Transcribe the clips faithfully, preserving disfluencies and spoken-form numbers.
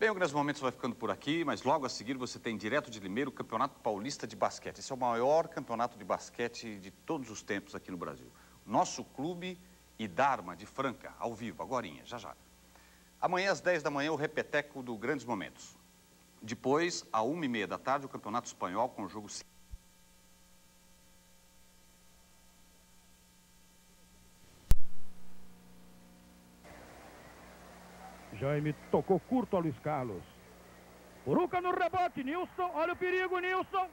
Bem, o Grandes Momentos vai ficando por aqui, mas logo a seguir você tem direto de Limeira o Campeonato Paulista de Basquete. Esse é o maior campeonato de basquete de todos os tempos aqui no Brasil. Nosso clube e Dharma de Franca, ao vivo, agorinha, já já. Amanhã às dez da manhã o repeteco do Grandes Momentos. Depois, à uma e meia da tarde, o Campeonato Espanhol com o jogo... Jaime tocou curto a Luiz Carlos. Uruca no rebote, Nilson, olha o perigo, Nilson.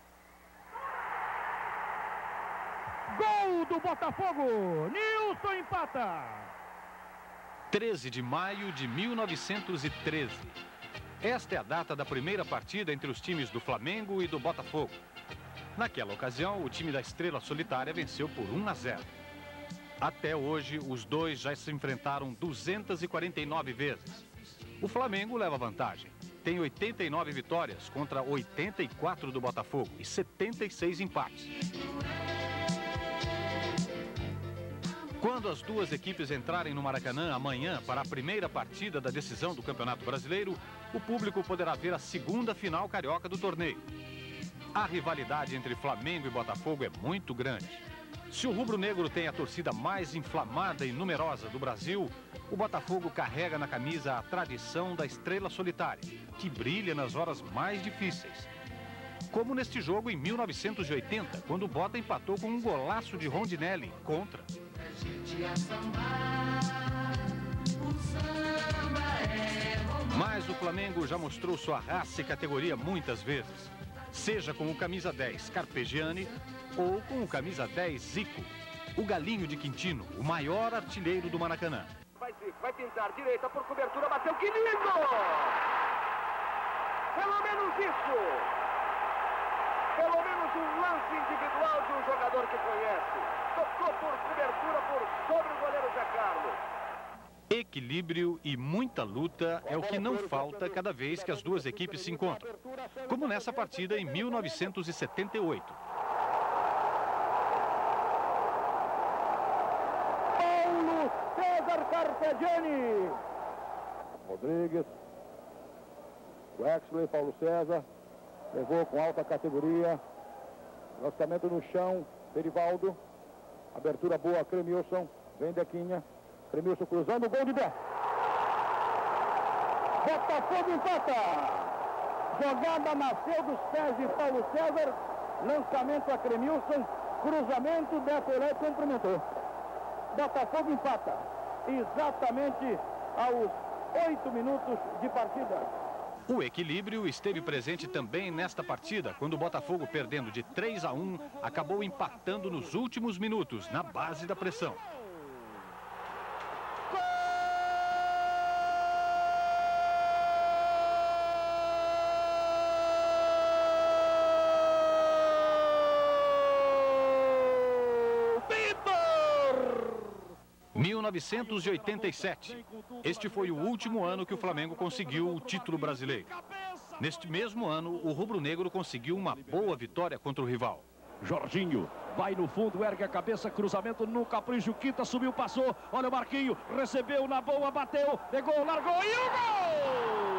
Gol do Botafogo, Nilson empata. treze de maio de mil novecentos e treze. Esta é a data da primeira partida entre os times do Flamengo e do Botafogo. Naquela ocasião, o time da Estrela Solitária venceu por um a zero. Até hoje, os dois já se enfrentaram duzentas e quarenta e nove vezes. O Flamengo leva vantagem. Tem oitenta e nove vitórias contra oitenta e quatro do Botafogo e setenta e seis empates. Quando as duas equipes entrarem no Maracanã amanhã para a primeira partida da decisão do Campeonato Brasileiro, o público poderá ver a segunda final carioca do torneio. A rivalidade entre Flamengo e Botafogo é muito grande. Se o rubro-negro tem a torcida mais inflamada e numerosa do Brasil, o Botafogo carrega na camisa a tradição da Estrela Solitária, que brilha nas horas mais difíceis. Como neste jogo em mil novecentos e oitenta, quando o Bota empatou com um golaço de Rondinelli contra. Mas o Flamengo já mostrou sua raça e categoria muitas vezes. Seja com o camisa dez Carpegiani ou com o camisa dez Zico, o galinho de Quintino, o maior artilheiro do Maracanã. Vai Zico, vai tentar, direita por cobertura, bateu, que lindo! Pelo menos isso! Pelo menos um lance individual de um jogador que conhece. Tocou por cobertura, por sobre o goleiro Zé Carlos. Equilíbrio e muita luta é o que não falta cada vez que as duas equipes se encontram. Como nessa partida em mil novecentos e setenta e oito. Paulo César Carpegiani. Rodrigues. Wexley, Paulo César. Levou com alta categoria. Lançamento no chão, Perivaldo. Abertura boa, Cremilson. Vem Dequinha. Cremilson cruzando, gol de Bé. Botafogo empata. Jogada nasceu dos pés de Paulo César. Lançamento a Cremilson. Cruzamento, Bé Pelé cumprimentou. Botafogo empata. Exatamente aos oito minutos de partida. O equilíbrio esteve presente também nesta partida, quando o Botafogo, perdendo de três a um, acabou empatando nos últimos minutos, na base da pressão. mil novecentos e oitenta e sete. Este foi o último ano que o Flamengo conseguiu o título brasileiro. Neste mesmo ano, o rubro-negro conseguiu uma boa vitória contra o rival. Jorginho vai no fundo, ergue a cabeça, cruzamento no capricho, Quinta subiu, passou, olha o Marquinho, recebeu na boa, bateu, pegou, largou e o gol!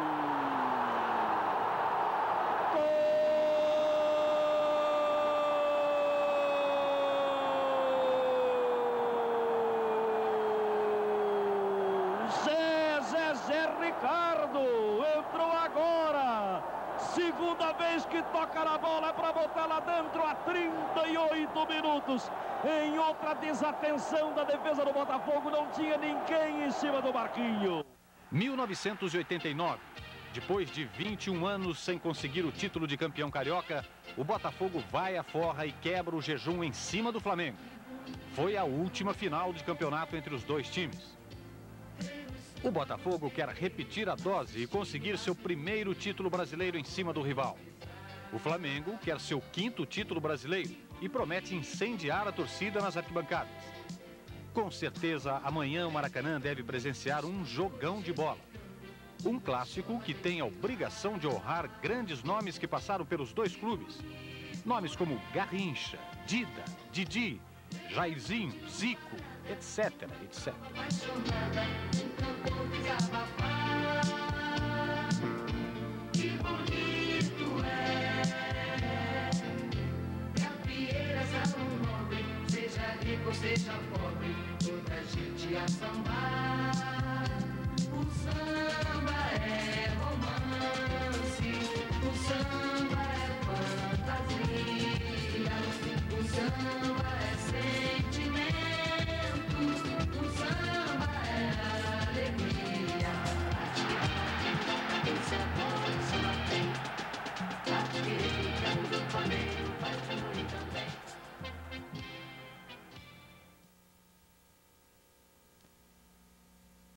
Ricardo entrou agora, segunda vez que toca na bola para botar lá dentro a trinta e oito minutos. Em outra desatenção da defesa do Botafogo, não tinha ninguém em cima do Marquinho. mil novecentos e oitenta e nove. Depois de vinte e um anos sem conseguir o título de campeão carioca, o Botafogo vai à forra e quebra o jejum em cima do Flamengo. Foi a última final de campeonato entre os dois times. O Botafogo quer repetir a dose e conseguir seu primeiro título brasileiro em cima do rival. O Flamengo quer seu quinto título brasileiro e promete incendiar a torcida nas arquibancadas. Com certeza, amanhã o Maracanã deve presenciar um jogão de bola. Um clássico que tem a obrigação de honrar grandes nomes que passaram pelos dois clubes. Nomes como Garrincha, Dida, Didi, Jairzinho, Zico, etc, etcétera. seja pobre, toda gente a sambar. O samba é romance, o samba é fantasia.